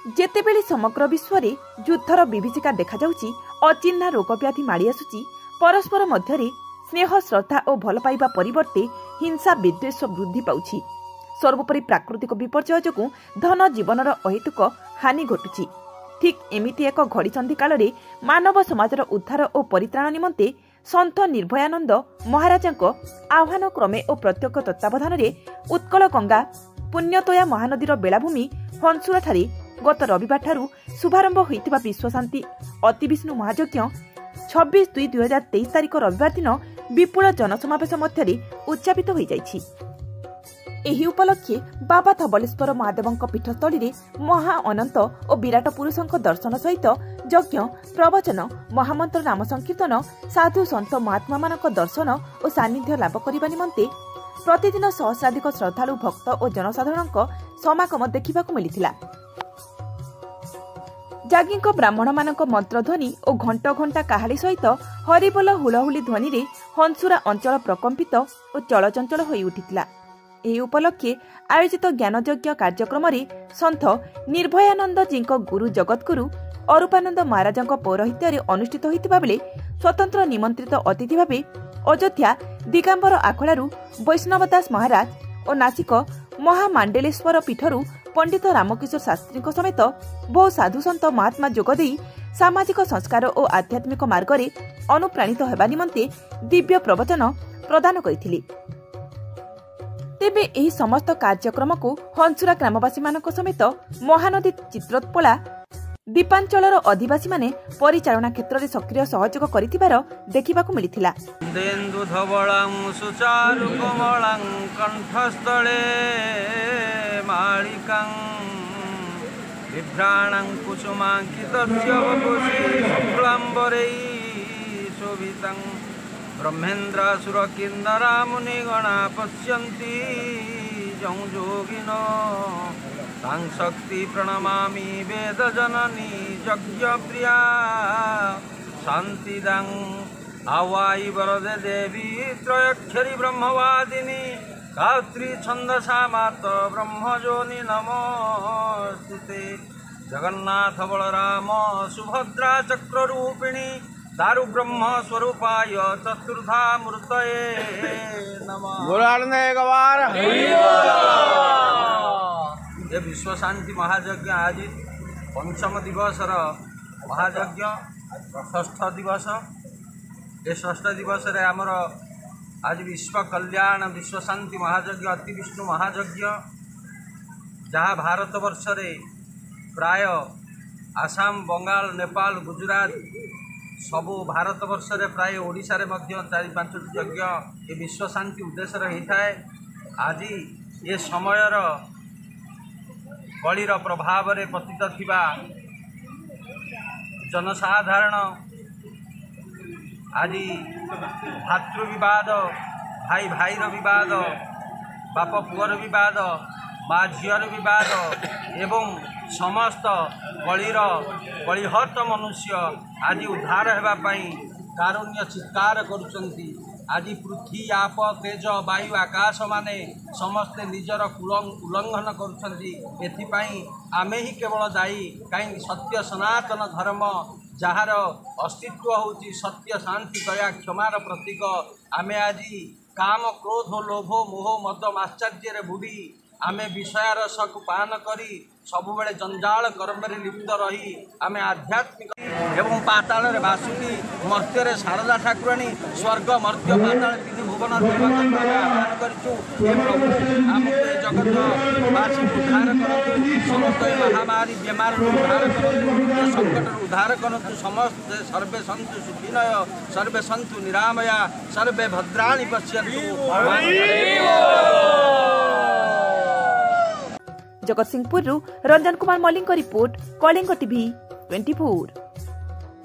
जेतेबेले समग्र विश्व रे युद्धर विभीषिका देखा जाउची, अचिन्हा रोग व्याधि माड़ी आसुची, परस्पर मध्यरे स्नेह श्रद्धा और भल पाइबा परिवर्ते हिंसा विद्वेष वृद्धि पाउछि। सर्वोपरि प्राकृतिक विपर्यय जोगु धन जीवनर अहेतुक हानि घटुछि। ठीक एमिति एक घड़ीसंधि काल रे मानव समाजर उद्धार और परित्राण निमंते सन्थ निर्भयानंद महाराजांक आह्वान क्रमे और प्रत्यक्ष तत्वावधान रे उत्कल गंगा पुण्यतोया महानदीर बेलाभूमि हंसुरा ठारे गत रविवार ठारू शुभारंभ होइतिबा विश्वशांति अतिविष्णु महायज्ञ 26/2/2023 तारिख रविवार दिन विपुल जनसमावेश मध्य उच्चापित हो जाइछि। एही उपलक्षे बाबा धवलेश्वर महादेवंक पीठस्थली रे महा अनंत और विराट पुरुषों दर्शन सहित यज्ञ प्रवचन महामंत्र नाम संकीर्तन साधु सन्त महात्मा मानक दर्शन और सान्निध्य लाभ करने निमंते प्रतिदिन सहस्राधिक श्रद्धालु भक्त और जनसाधारण समागम देखा मिलता। जागीଙ୍କ ब्राह्मण मानक मंत्रध्वनि और घंट घंटा काहाली सहित हरिबोल हुलहुली ध्वनि रे हंसुरा अंचल प्रकंपित और चलचंचल होई उठितिला। एही उपलक्षे आयोजित ज्ञानयज्ञ कार्यक्रम रे सन्थ निर्भयानंद जींक गुरु जगतगुरु अरूपानंद महाराजंक पौरोहित्य रे अनुष्ठित होइतिबा बेले स्वतंत्र निमंत्रित अतिथि भावे अयोध्या दिगंबर आखड़ारू वैष्णवदास महाराज और नासिक महामांडलेश्वर पीठरू पंडित रामकिशोर शास्त्री समेत बहु साधु सन्त महात्मा जोगदे सामाजिक संस्कार और आध्यात्मिक मार्ग में अनुप्राणित होगा निमंते दिव्य प्रवचन प्रदान करथिले। तेबे एही समस्त कार्यक्रम को हंसुरा ग्रामवासी मानक समेत महानदी चित्रोत्पला दीपांचलर अधिवासी माने परिचालना क्षेत्र में सक्रिय सहयोग करिथिबार देखिबाकु मिलिथिला। देन्दुधवळं सुचारु कोमलं कंठस्थले मालिकं बिभ्राणं कुसुमांकितस्य वपुषि शुक्लाम्बरै शोभितं ब्रह्मेन्द्रासुरकिन्नरा मुनिगणा पश्यन्ति जं योगिनो तां शक्ति प्रणमामि वेदजननी यज्ञप्रिया शान्तिदां आवायि वरदे देवी त्रयक्षरी ब्रह्मवादिनी गायत्री छन्दसा मात ब्रह्मजोनि नमोस्तुते जगन्नाथ बलराम सुभद्रा चक्ररूपिणी दारु ब्रह्म स्वरूपाय चतुर्धा मूर्तये नमः। ये विश्व शांति महायज्ञ आज पंचम दिवसर महायज्ञ षष्ठ दिवस। ये षष्ठ दिवस रे आमर आज विश्व कल्याण विश्व शांति महायज्ञ अति विष्णु महायज्ञ जहाँ भारत वर्ष रे प्राय आसाम बंगाल नेपाल गुजरात सबू भारत वर्ष रे प्राय ओडिशा रे मध्य 4-5 यज्ञ ये विश्व शांति उद्देश्य होता है। आज ये समयर कलिर प्रभाव रे पतित थिबा जनसाधारण आज भातृ विवाद भाई भाईर विवाद बाप पुअर विवाद माँ झीर विवाद एवं समस्त कलिहत मनुष्य आज उद्धार होगापाई कारुण्य चित्कार करुचंती। आज पृथ्वी आप तेज वायु आकाश माने समस्ते निजर उल्लंघन करुचंती। एथिपाई आमे ही केवल दायी कहीं सत्य सनातन धर्म जार अस्तित्व होची सत्य शांति दया क्षमार प्रतीक आमे आज काम क्रोध लोभ मोह मद आश्चर्य बुड़ी आमे विषयारस को पान करी सबुबले जंजाल कर्म लिप्त रही आमे आध्यात्मिक एवं पाताल रे बासुकी मर्त्य रे शारदा ठाकुराणी स्वर्ग मर्त्य पाताल तीन भुवन आह्वान करिछु। जगत बासी उद्धार करतु समस्त महामारी बेमार उद्धार करतु संकट उद्धार करतु समस्त सर्वे सन्तु सुखिनय सर्वे सन्तु निरामया सर्वे भद्राणि पश्यन्तु। Jagatsinghpur Ranjan Kumar Malik report Kalinga TV 24।